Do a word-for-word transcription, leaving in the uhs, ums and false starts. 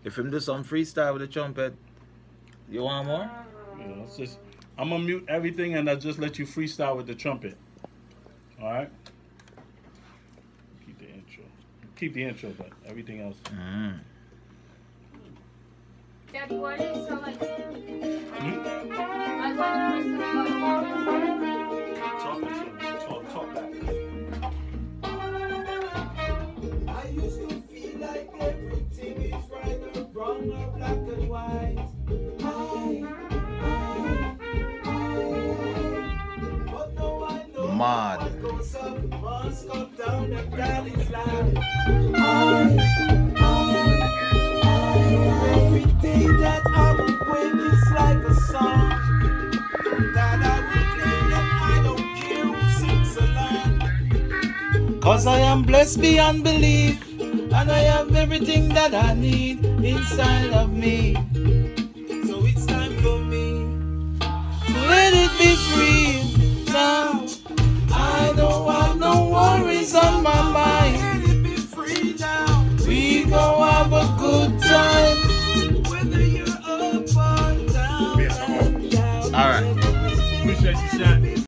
If him do some freestyle with the trumpet, you want more? You know, it's just, I'm gonna mute everything and I'll just let you freestyle with the trumpet. All right. Keep the intro. Keep the intro, but everything else. Mm. Daddy, why do you sound like? Hmm? I want Talking to him. Talk, talk back. I used to feel like everything is right or wrong or black and white. I, I, I, but now I know Mad. what goes up must come down and that is life. I, I, every day that I'm awake is like a song that I will play and I don't care who sings along. Cause I am blessed beyond belief, and I have everything that I need inside of me.